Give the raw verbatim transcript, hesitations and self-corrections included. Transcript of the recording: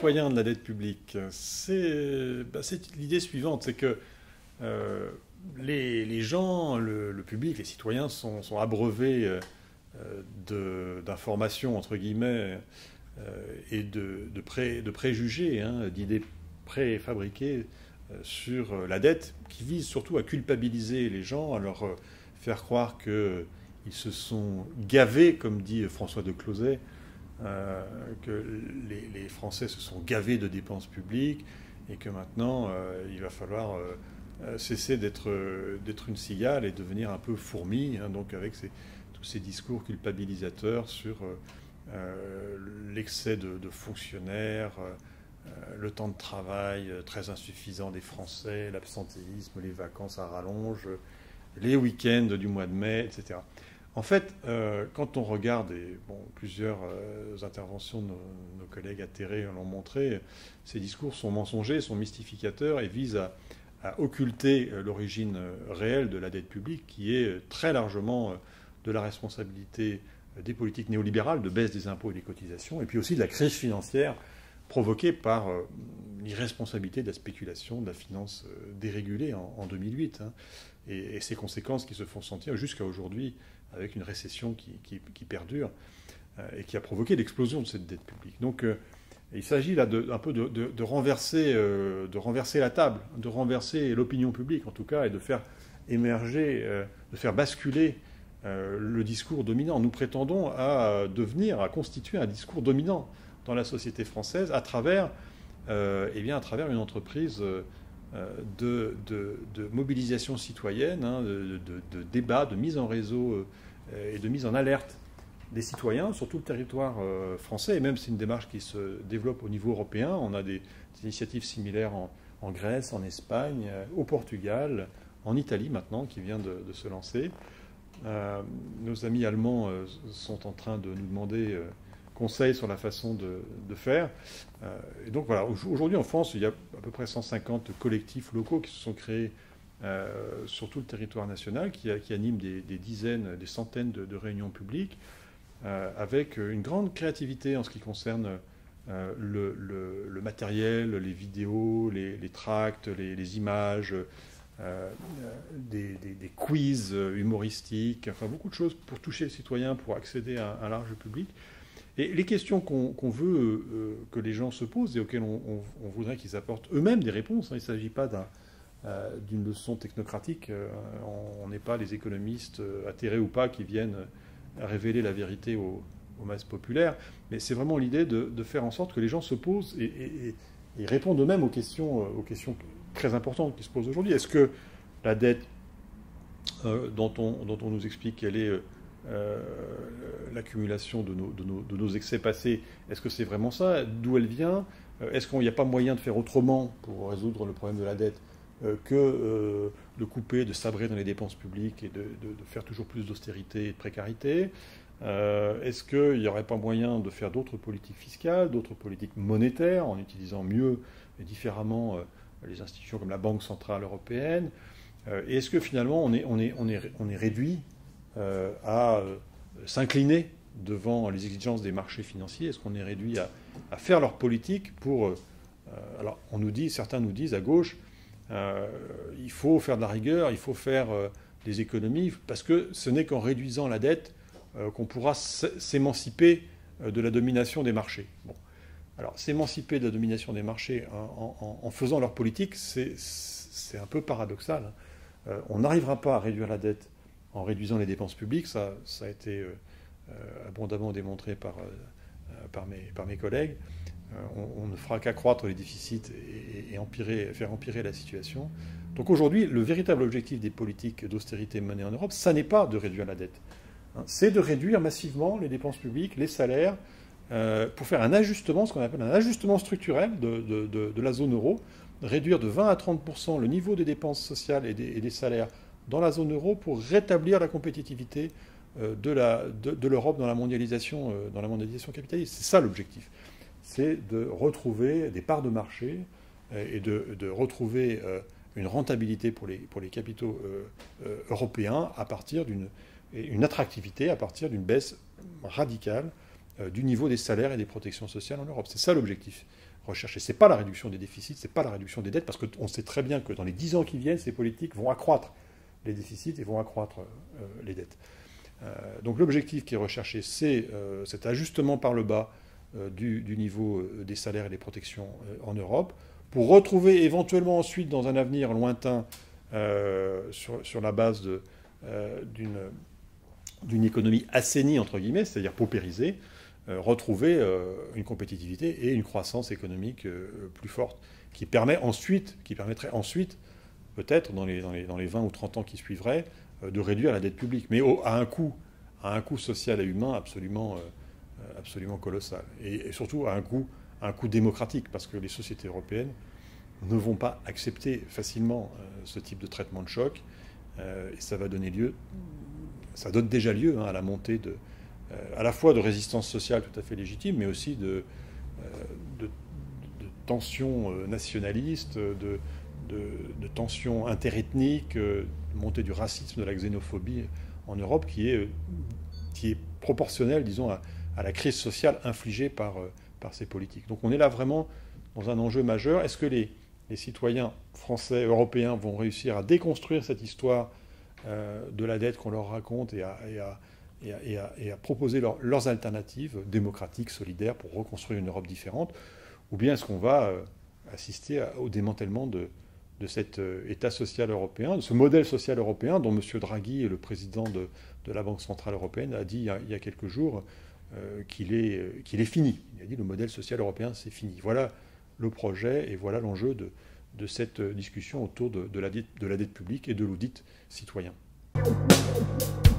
citoyens de la dette publique, c'est bah, l'idée suivante, c'est que euh, les, les gens, le, le public, les citoyens sont, sont abreuvés euh, d'informations, entre guillemets, euh, et de, de, pré, de préjugés, hein, d'idées préfabriquées euh, sur la dette, qui visent surtout à culpabiliser les gens, à leur euh, faire croire qu'ils se sont gavés, comme dit François de Closet, Euh, que les, les Français se sont gavés de dépenses publiques et que maintenant euh, il va falloir euh, cesser d'être euh, d'être une cigale et devenir un peu fourmi, hein, donc avec ces, tous ces discours culpabilisateurs sur euh, euh, l'excès de, de fonctionnaires, euh, le temps de travail très insuffisant des Français, l'absentéisme, les vacances à rallonge, les week-ends du mois de mai, et cetera. En fait, euh, quand on regarde, et bon, plusieurs euh, interventions de nos, nos collègues atterrés l'ont montré, ces discours sont mensongers, sont mystificateurs et visent à, à occulter euh, l'origine réelle de la dette publique, qui est très largement euh, de la responsabilité des politiques néolibérales de baisse des impôts et des cotisations, et puis aussi de la crise financière provoquée par euh, l'irresponsabilité de la spéculation, de la finance euh, dérégulée en, en deux mille huit, hein, et, et ses conséquences qui se font sentir jusqu'à aujourd'hui, avec une récession qui, qui, qui perdure euh, et qui a provoqué l'explosion de cette dette publique. Donc euh, il s'agit là de, un peu de, de, de, renverser, euh, de renverser la table, de renverser l'opinion publique en tout cas, et de faire émerger, euh, de faire basculer euh, le discours dominant. Nous prétendons à devenir, à constituer un discours dominant dans la société française à travers, euh, eh bien, à travers une entreprise euh, De, de, de mobilisation citoyenne, hein, de, de, de débat, de mise en réseau euh, et de mise en alerte des citoyens sur tout le territoire euh, français. Et même c'est une démarche qui se développe au niveau européen. On a des, des initiatives similaires en, en Grèce, en Espagne, euh, au Portugal, en Italie maintenant, qui vient de, de se lancer. Euh, nos amis allemands euh, sont en train de nous demander euh, conseils sur la façon de, de faire. Euh, et donc voilà, aujourd'hui en France, il y a à peu près cent cinquante collectifs locaux qui se sont créés euh, sur tout le territoire national, qui, qui animent des, des dizaines, des centaines de, de réunions publiques, euh, avec une grande créativité en ce qui concerne euh, le, le, le matériel, les vidéos, les, les tracts, les, les images, euh, des, des, des quiz humoristiques, enfin beaucoup de choses pour toucher les citoyens, pour accéder à un large public. Et les questions qu'on qu'on veut euh, que les gens se posent et auxquelles on, on, on voudrait qu'ils apportent eux-mêmes des réponses, hein, il ne s'agit pas d'une euh, leçon technocratique, euh, on n'est pas les économistes, euh, atterrés ou pas, qui viennent révéler la vérité aux, aux masses populaires, mais c'est vraiment l'idée de, de faire en sorte que les gens se posent et, et, et répondent eux-mêmes aux questions, euh, aux questions très importantes qui se posent aujourd'hui. Est-ce que la dette euh, dont, on, dont on nous explique qu'elle est... Euh, Euh, l'accumulation de nos, de, nos, de nos excès passés, est-ce que c'est vraiment ça? D'où elle vient? Est-ce qu'il n'y a pas moyen de faire autrement pour résoudre le problème de la dette euh, que euh, de couper, de sabrer dans les dépenses publiques et de, de, de faire toujours plus d'austérité et de précarité? euh, Est-ce qu'il n'y aurait pas moyen de faire d'autres politiques fiscales, d'autres politiques monétaires, en utilisant mieux et différemment euh, les institutions comme la Banque centrale européenne? euh, Et est-ce que finalement on est, on est, on est, on est réduit Euh, à euh, s'incliner devant les exigences des marchés financiers? Est-ce qu'on est réduit à, à faire leur politique pour... Euh, alors, on nous dit, certains nous disent à gauche, euh, il faut faire de la rigueur, il faut faire euh, des économies, parce que ce n'est qu'en réduisant la dette euh, qu'on pourra s'émanciper de la domination des marchés. Bon. Alors, s'émanciper de la domination des marchés en, en, en faisant leur politique, c'est un peu paradoxal. Euh, on n'arrivera pas à réduire la dette en réduisant les dépenses publiques, ça, ça a été euh, abondamment démontré par, euh, par, mes, par mes collègues. Euh, on, on ne fera qu'accroître les déficits et, et empirer, faire empirer la situation. Donc aujourd'hui, le véritable objectif des politiques d'austérité menées en Europe, ça n'est pas de réduire la dette. Hein, c'est de réduire massivement les dépenses publiques, les salaires, euh, pour faire un ajustement, ce qu'on appelle un ajustement structurel de, de, de, de la zone euro, réduire de vingt à trente pour cent le niveau des dépenses sociales et des, et des salaires dans la zone euro pour rétablir la compétitivité de l'Europe dans la mondialisation, dans la mondialisation capitaliste. C'est ça l'objectif. C'est de retrouver des parts de marché et de, de retrouver une rentabilité pour les, pour les capitaux européens à partir d'une une attractivité, à partir d'une baisse radicale du niveau des salaires et des protections sociales en Europe. C'est ça l'objectif recherché. Ce n'est pas la réduction des déficits, ce n'est pas la réduction des dettes, parce qu'on sait très bien que dans les dix ans qui viennent, ces politiques vont accroître les déficits et vont accroître euh, les dettes. Euh, donc l'objectif qui est recherché, c'est euh, cet ajustement par le bas euh, du, du niveau des salaires et des protections euh, en Europe, pour retrouver éventuellement ensuite, dans un avenir lointain, euh, sur, sur la base de, euh, d'une, d'une économie assainie, entre guillemets, c'est-à-dire paupérisée, euh, retrouver euh, une compétitivité et une croissance économique euh, plus forte, qui permet ensuite, qui permettrait ensuite, peut-être dans les, dans, les, dans les vingt ou trente ans qui suivraient, euh, de réduire la dette publique, mais au, à, un coût, à un coût social et humain absolument, euh, absolument colossal. Et, et surtout à un coût, à un coût démocratique, parce que les sociétés européennes ne vont pas accepter facilement euh, ce type de traitement de choc, euh, et ça va donner lieu, ça donne déjà lieu hein, à la montée de, euh, à la fois de résistance sociale tout à fait légitime, mais aussi de, euh, de, de tensions euh, nationalistes, de, de, de tensions interethniques, euh, montée du racisme, de la xénophobie en Europe, qui est, qui est proportionnelle, disons, à, à la crise sociale infligée par, par ces politiques. Donc on est là vraiment dans un enjeu majeur. Est-ce que les, les citoyens français, européens vont réussir à déconstruire cette histoire euh, de la dette qu'on leur raconte et à, et à, et à, et à, et à proposer leur, leurs alternatives démocratiques, solidaires, pour reconstruire une Europe différente? Ou bien est-ce qu'on va euh, assister à, au démantèlement de, de cet euh, État social européen, de ce modèle social européen dont M. Draghi, le président de, de la Banque centrale européenne, a dit il y a, il y a quelques jours euh, qu'il est, euh, qu'il est fini. Il a dit le modèle social européen, c'est fini. Voilà le projet et voilà l'enjeu de, de cette discussion autour de, de, la dette, de la dette publique et de l'audit citoyen.